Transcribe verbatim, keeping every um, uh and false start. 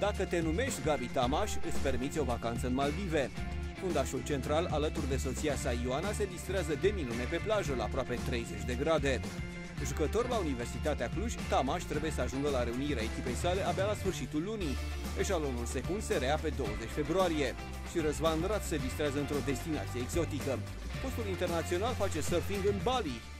Dacă te numești Gabi Tamaș, îți permiți o vacanță în Maldive. Fundașul central, alături de soția sa Ioana, se distrează de minune pe plajă, la aproape treizeci de grade. Jucător la Universitatea Cluj, Tamaș trebuie să ajungă la reunirea echipei sale abia la sfârșitul lunii. Eșalonul secund se rea pe douăzeci februarie și Răzvan Rat se distrează într-o destinație exotică. Postul internațional face surfing în Bali.